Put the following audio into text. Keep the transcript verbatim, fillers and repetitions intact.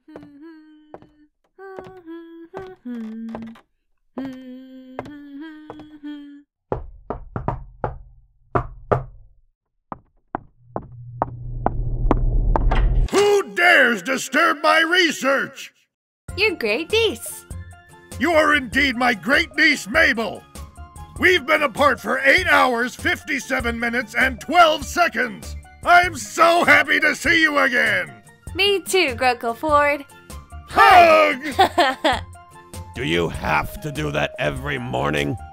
Who dares disturb my research? Your great niece. You are indeed my great niece, Mabel. We've been apart for eight hours, fifty-seven minutes, and twelve seconds. I'm so happy to see you again. Me too, Grunkle Ford. Hug! Do you have to do that every morning?